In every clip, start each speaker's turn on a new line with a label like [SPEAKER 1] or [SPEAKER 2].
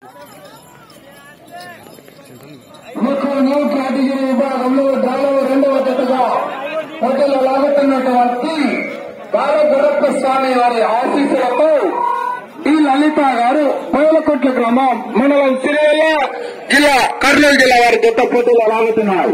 [SPEAKER 1] New category విభాగంలో డ్రాలో రెండవ జతగా పోటీలో లాగుతున్నటువంటి బాలగొడప్ప స్వామి వారి ఆశీస్సులతో డి లలిత గారు పోలకొట్ల గ్రామం మండలం సిరివెల్ల జిల్లా కర్నూలు జిల్లా వారి జత పోటీలో లాగుతున్నారు.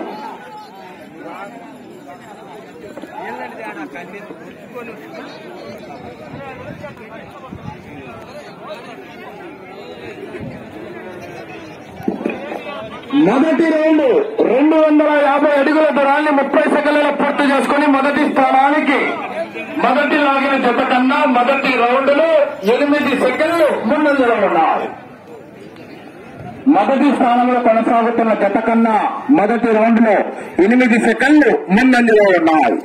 [SPEAKER 1] మొదటి రౌండ్ 250 అడుగుల దూరాన్ని 30 సెకండ్లలో పూర్తి చేసుకుని మొదటి స్థానానికి మొదటి లాగిన జత కన్నా మొదటి రౌండ్ లో 8 సెకండ్లు ముందంజలో ఉన్నారు. మొదటి స్థానంలో కొనసాగుతున్న జత కన్నా మొదటి రౌండ్ లో 8 సెకండ్లు ముందంజలో ఉన్నాయి.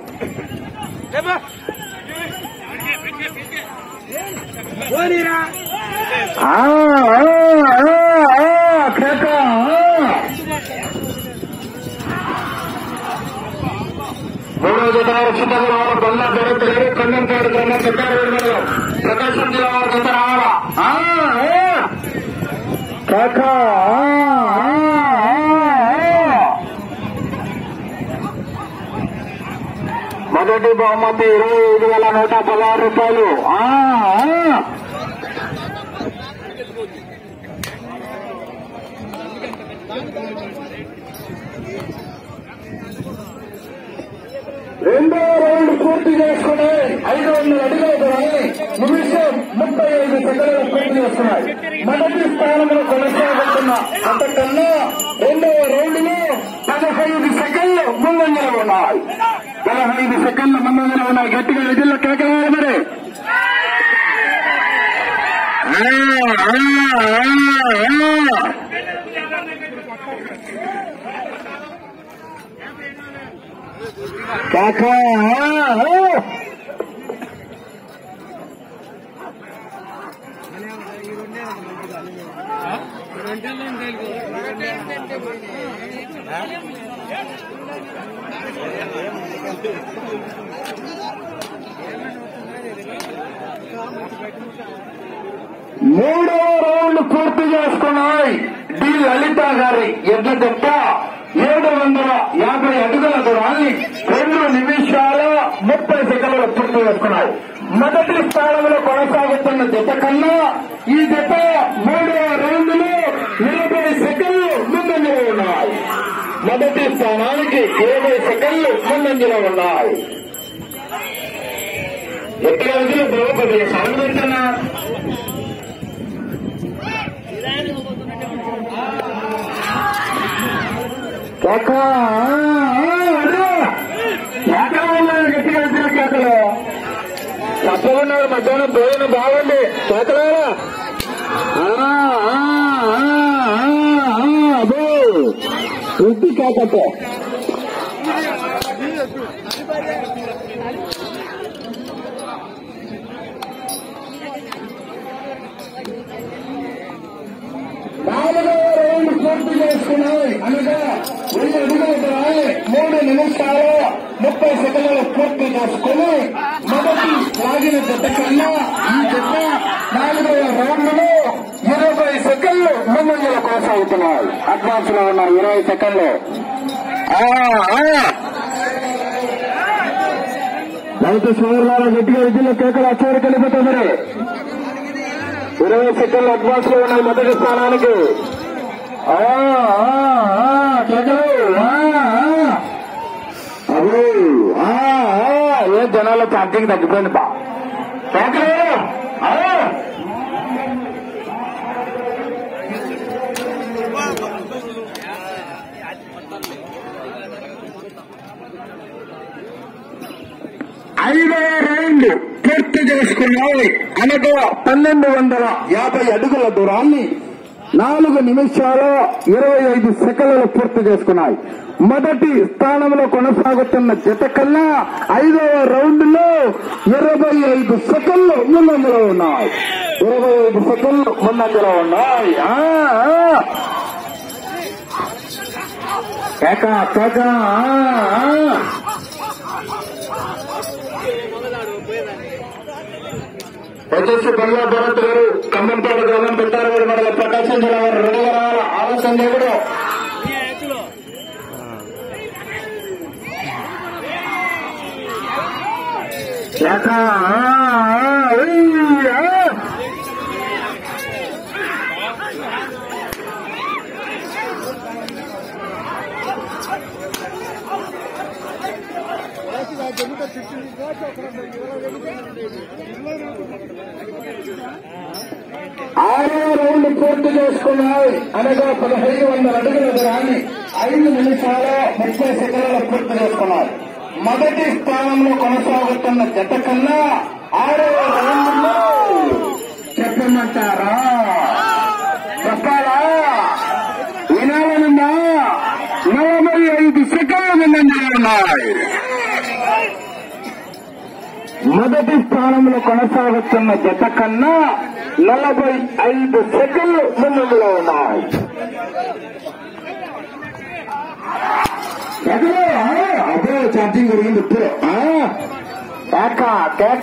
[SPEAKER 1] మూడో జత రక్షితంగా బొల్ల దొరకలేదు. కన్నంపాడు గ్రామం పెద్దారెడ్డి మండలం ప్రకాశం జిల్లా వారి జత రావాలా మొదటి బహుమతి 25,116 రూపాయలు. రెండో రౌండ్ పూర్తి చేసుకుని 500 అడుగుల దూరాన్ని నిమిషం 35 సెకండ్లు పూర్తి చేస్తున్నాయి. మొదటి స్థానంలో కొనసాగుతున్న అంతకన్నా రెండవ రౌండ్ లో 15 సెకండ్లు ముందంజలో ఉన్నాయి. 15 సెకండ్ల ముందంజలో ఉన్నాయి. గట్టిగా విధుల్లో కేకవేయాలి మరి. కాకా మూడవ రౌండ్ పూర్తి చేసుకున్నాయి. డి లలిత గారి ఎడ్ల జత 750 అడుగుల దూరాన్ని 2 నిమిషాల 30 సెకండ్లు పూర్తి చేసుకున్నాయి. మొదటి స్థానంలో కొనసాగుతున్న జత కన్నా ఈ జత మూడవ రౌండ్ లో 20 సెకండ్లు ముందంజలో ఉన్నాయి. మొదటి స్థానానికి 20 సెకండ్లు ముందంజలో ఉన్నాయి. ఎక్కడ విధులు ద్రౌపది సౌండ్ పెడుతున్నా గట్టిగా కేకలు తప్పకున్నారు. మధ్యాహ్నం భోజనం బాగుంది కేకలారా. అదే వృత్తి కేకతో నాలుగవ రౌండ్ పూర్తి చేసుకున్నాయి. అనగా 2 అడుగుల దూరాన్ని 3 నిమిషాలు 30 సెకండ్లు పూర్తి చేసుకుని మొదటి లాగిన జత కన్నా ఈ జత 4వ రౌండ్ లో 20 సెకండ్లు ముందంజలో కొనసాగుతున్నాయి. అడ్వాన్స్ లో ఉన్న 20 సెకండ్లు. రైతు సోదరుల గట్టిగా విద్యలో కేకలు వచ్చేవరకు వెళ్ళిపోతాయి. మరి 20 సెకండ్లు అడ్వాన్స్ లో ఉన్నాయి మొదటి స్థానానికి. అదే ఏ జనాల్లో ఛార్జింగ్ తగ్గిపోయింది బా కేకలు. 5వ రౌండ్ పూర్తి చేసుకున్నాయి. అనగా 1250 అడుగుల దూరాన్ని 4 నిమిషాల 25 సెకండ్లు పూర్తి చేసుకున్నాయి. మొదటి స్థానంలో కొనసాగుతున్న జత కన్నా 5వ రౌండ్ లో 25 సెకండ్లు ముందంజలో ఉన్నాయి. 25 సెకండ్లు ముందంజలో ఉన్నాయి. వచ్చేసి బంగ్లా భరత్ గారు ఖమ్మంపాడు గ్రామం పెట్టారు మండల ప్రకాశం జిల్లా వారు రెడీగా రావాలి. ఆలస్యం దేవుడు ఆరో రౌండ్ పూర్తి చేసుకున్నాయి. అనగా 1500 అడుగుల దూరాన్ని 5 నిమిషాల 30 సెకండ్లలో పూర్తి చేసుకున్నారు. మొదటి స్థానంలో కొనసాగుతున్న జత కన్నా 6వ రౌండ్లో చెప్పమంటారా? చెప్పాలా? వినాలనుందా? 45 సెకండ్ల ముందంజలో ఉన్నాయి. మొదటి స్థానంలో కొనసాగుతున్న జత కన్నా 45 సెకండ్లు ముందులో ఉన్నాయి. అదే ఛార్జింగ్ జరిగింది ఇప్పుడు. కేక కేక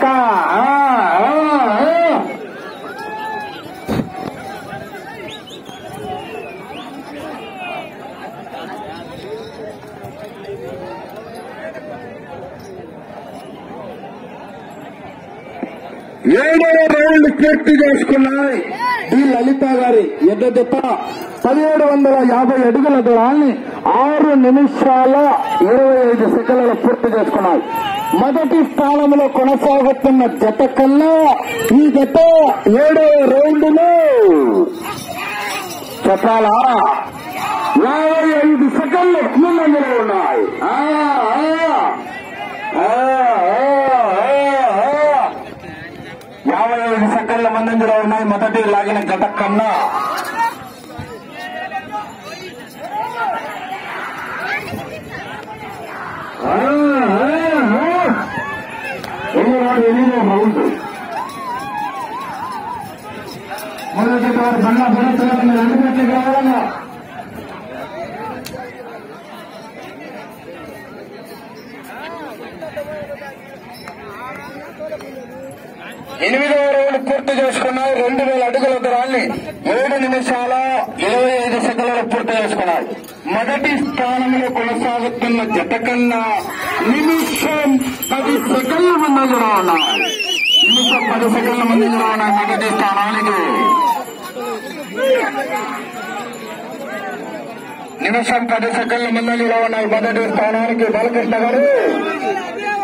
[SPEAKER 1] 7వ రౌండ్ పూర్తి చేసుకున్నాయి. డి లలిత గారి ఎద్ద 1750 అడుగుల దూరాన్ని 6 నిమిషాల 25 సెకండ్లలో పూర్తి చేసుకున్నాయి. మొదటి స్థానంలో కొనసాగుతున్న జత కన్నా ఈ జత 7వ రౌండ్లో చెప్పాలా 55 సెకండ్లు ముందంజలో ఉన్నాయి. 55 సెకండ్ల ముందంజలో ఉన్నాయి. మొదటి లాగిన జత కన్నా రౌండ్ మొదటి బండ్ల భరత్ అందుకట్లే కావాలన్నా 8వ రౌండ్ పూర్తి చేసుకున్నాయి. 2000 అడుగుల దూరాన్ని 7 నిమిషాల 25 సెకండ్లలో పూర్తి చేసుకున్నాయి. మొదటి స్థానంలో కొనసాగుతున్న జత కన్నా నిమిషం 10 సెకండ్ల ముందంజలో ఉన్నాయి. నిమిషం 10 సెకండ్ల ముందంజలో ఉన్నాయి మొదటి స్థానానికి. నిమిషం 10 సెకండ్ల ముందంజలో ఉన్నాయి మొదటి స్థానానికి. బాలకృష్ణ గారు